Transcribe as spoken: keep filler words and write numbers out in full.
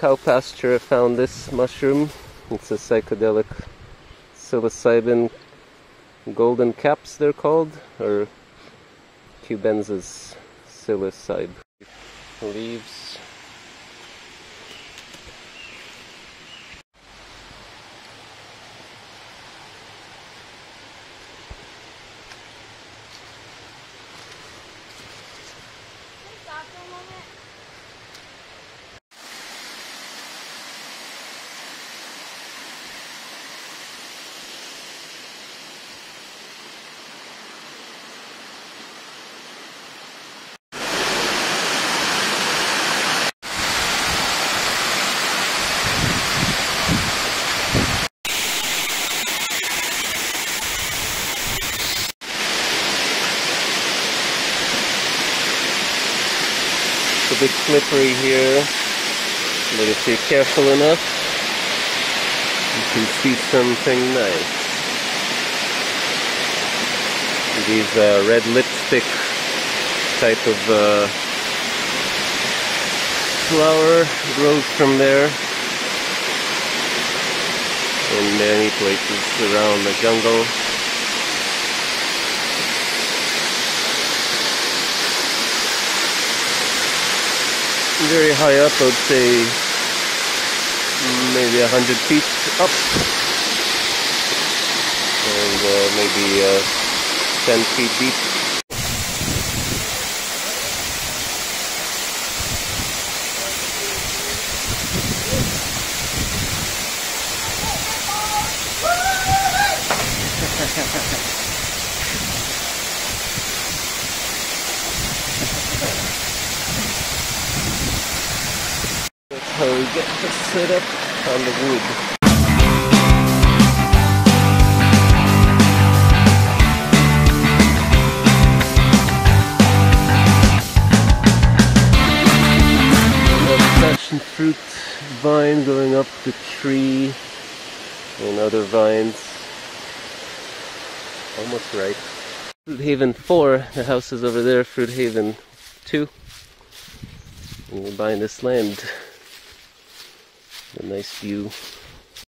cow pasture I found this mushroom. It's a psychedelic psilocybin golden caps, they're called, or cubensis psilocybe. Leaves. It's a bit slippery here, but if you're careful enough, you can see something nice. These uh, red lipstick type of uh, flower grows from there in many places around the jungle. Very high up, I would say maybe a hundred feet up, and uh, maybe uh, ten feet deep. That's how we get to sit up on the wood. Passion fruit vine going up the tree, and other vines. Almost right. Fruit Haven four, the house is over there. Fruit Haven two. And we're buying this land. A nice view.